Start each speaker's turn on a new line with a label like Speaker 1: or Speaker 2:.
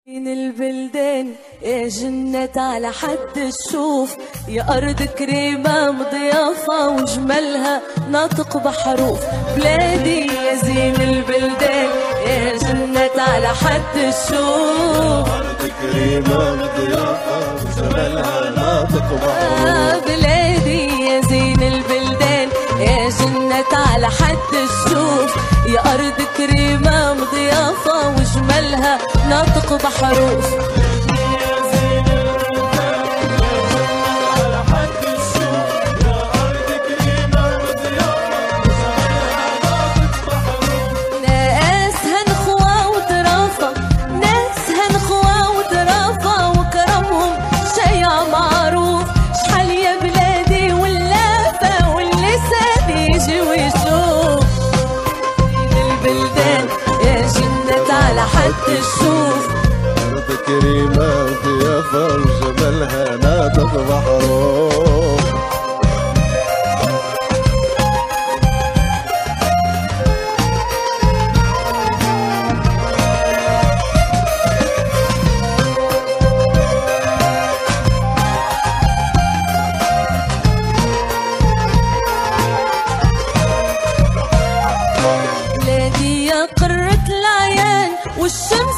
Speaker 1: من البلدان يا جنة على حد الشوف، يا أرض كريمة مضيافة وجمالها ناطق بحروف. بلادي يا زين البلدان يا جنة على حد الشوف،
Speaker 2: أرض كريمة مضيافة وجمالها ناطق بحروف.
Speaker 1: بلادي يا زين البلدان يا جنة على حد الشوف، يا أرض كريمة مضيافة وجمالها ناطق بحروف. حد الشوف
Speaker 2: أرض كريمة ضيافة وجمالها ناطق بحروف.
Speaker 1: بلادي يا قرة العيان والشمس